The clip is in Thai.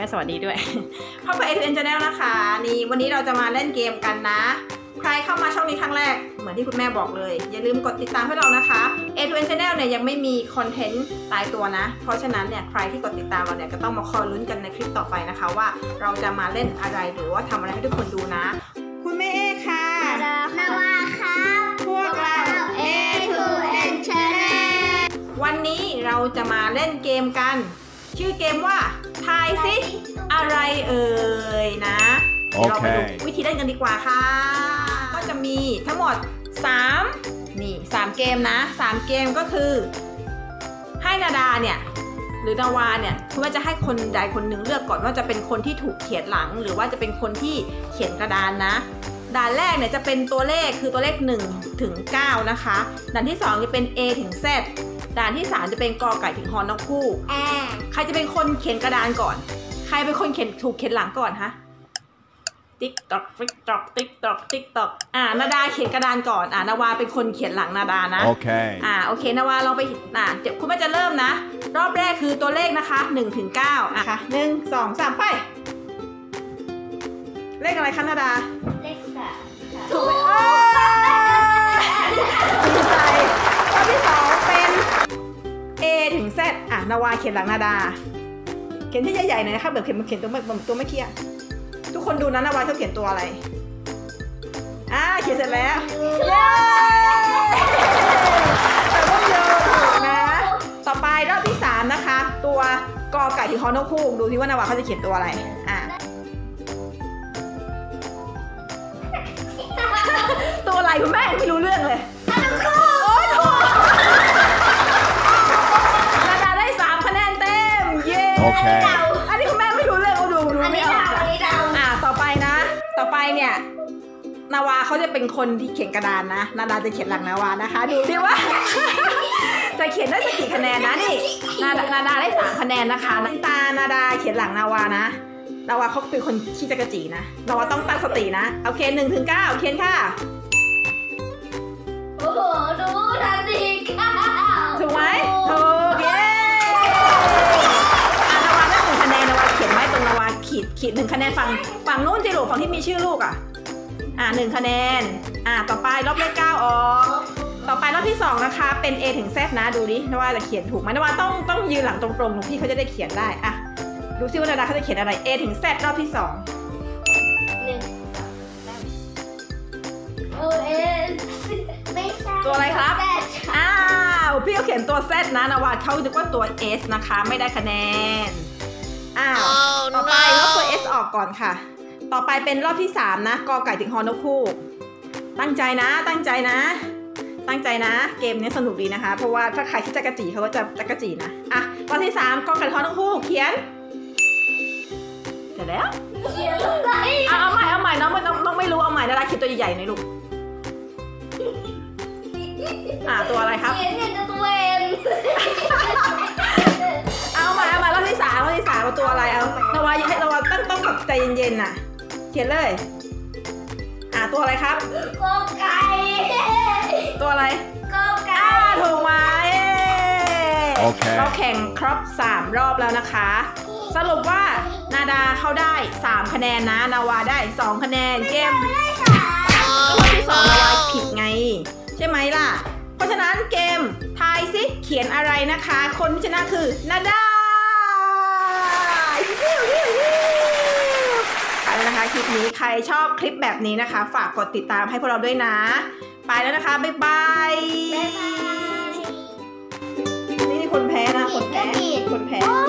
ม่สวัสดีด้วยพบกับ A2N Channel นะคะนี่วันนี้เราจะมาเล่นเกมกันนะใครเข้ามาช่องนี้ครั้งแรกเหมือนที่คุณแม่บอกเลยอย่าลืมกดติดตามให้เรานะคะ A2N Channel เนี่ยยังไม่มีคอนเทนต์ตายตัวนะเพราะฉะนั้นเนี่ยใครที่กดติดตามเราเนี่ยก็ต้องมาคอยลุ้นกันในคลิปต่อไปนะคะว่าเราจะมาเล่นอะไรหรือว่าทำอะไรให้ทุกคนดูนะคุณแม่ค่ะนาวาครับพวกเรา A2N Channel วันนี้เราจะมาเล่นเกมกันชื่อเกมว่าทายซิอะไรเอ่ยนะเดี๋ยวเราไปดูวิธีเล่นกันดีกว่าค่ะก็จะมีทั้งหมด3เกมนะ3เกมก็คือให้นาดาเนี่ยหรือนาวาเนี่ยคุณว่าจะให้คนใดคนหนึ่งเลือกก่อนว่าจะเป็นคนที่ถูกเขียนหลังหรือว่าจะเป็นคนที่เขียนกระดานนะด่านแรกเนี่ยจะเป็นตัวเลขคือตัวเลข1 ถึง 9นะคะด่านที่2จะเป็น A ถึง Z ด่านที่3จะเป็นกอไก่ถึงฮอนกคู่ใครจะเป็นคนเขียนกระดานก่อนใครเป็นคนถูกเขียนหลังก่อนฮะติ๊กตอกติ๊กตอกติ๊กตอกติ๊กตอกนาดาเขียนกระดานก่อนนาวาเป็นคนเขียนหลังนาดานะโอเคโอเคนาวาเราไปเดี๋ยวคุณแม่จะเริ่มนะรอบแรกคือตัวเลขนะคะ1 ถึง 9ค่ะ1 2 3ไปเลขอะไรคะนาดาเลข3 ถูกไหมดีใจข้อที่2เป็น A ถึง Z นาวาเขียนหลังนาดาเขียนที่ใหญ่ๆหน่อยนะคะแบบเขียนตัวไม่เคี้ยทุกคนดูนะนาวาเขาเขียนตัวอะไรเขียนเสร็จแล้วเย้แต่ต้องเยอะถูกนะต่อไปรอบที่3นะคะตัวกอไก่ถึงฮอนกคู่ดูที่ว่านาวาเขาจะเขียนตัวอะไรตัวอะไรคุณแม่ไม่รู้เรื่องเลยฮอนกคู่โอ้ยถูกนาดาได้3คะแนนเต็มเย้อันนี้คุณแม่ไม่รู้เรื่องดูไม่ออกต่อไปนะต่อไปเนี่ยนาวาเขาจะเป็นคนที่เขียนกระดานนะนาดาจะเขียนหลังนาวานะคะดูดิว่าจะเขียนได้สักกี่คะแนนนะนี่นาดาได้3คะแนนนะคะตานาดาเขียนหลังนาวานะนาวาเขาเป็นคนขี้จักรจีนะนาวาต้องตั้งสตินะโอเค1 ถึง 9เขียนค่ะโอ้โหดูทันทีค่ะถูกไหมถูกเย้นาวาได้1 คะแนนนาวาเขียนไว้ตรงนาวาขีด1 คะแนนฝั่งนู้นสิลูกฝั่งที่มีชื่อลูก1 คะแนนต่อไปรอบเลข9ออกต่อไปรอบที่2นะคะเป็น A ถึง Z นะดูดินาวาจะเขียนถูกไหมนาวาต้องยืนหลังตรงๆหนูพี่เขาจะได้เขียนได้ดูซิว่านาดาเขาจะเขียนอะไร A ถึง Z รอบที่2ตัวอะไรครับพี่เขาเขียนตัว Z นะนาวาเขาคิดว่าตัว S นะคะไม่ได้คะแนนต่อไปลบตัว S ออกก่อนค่ะต่อไปเป็นรอบที่3นะกอไก่ถึงฮอนกคู่ตั้งใจนะเกมนี้สนุกดีนะคะเพราะว่าถ้าใครที่จักรจีเขาก็จะจักรจีนะรอบที่3กอไก่ฮอนกคู่เขียนเสร็จแล้วเอาใหม่น้องไม่รู้เอาใหม่นาดาเขียนตัวใหญ่ๆหน่อยลูกตัวอะไรครับเขียนตัวเองเอามารอบที่3เอาตัวอะไรเอานาวาให้นาวาต้องแบบใจเย็นๆเขียนเลยตัวอะไรครับกอไก่ตัวอะไรกอไก่ถูกไหมเราแข่งครบ3 รอบแล้วนะคะสรุปว่านาดาเขาได้3 คะแนนนะนาวาได้2 คะแนนเกมรอบที่2นาวาผิดไงใช่ไหมล่ะเพราะฉะนั้นเกมทายซิเขียนอะไรนะคะคนที่ชนะคือนาดาไปแล้วนะคะคลิปนี้ใครชอบคลิปแบบนี้นะคะฝากกดติดตามให้พวกเราด้วยนะไปแล้วนะคะบ๊ายบายนี่คนแพ้นะคนแพ้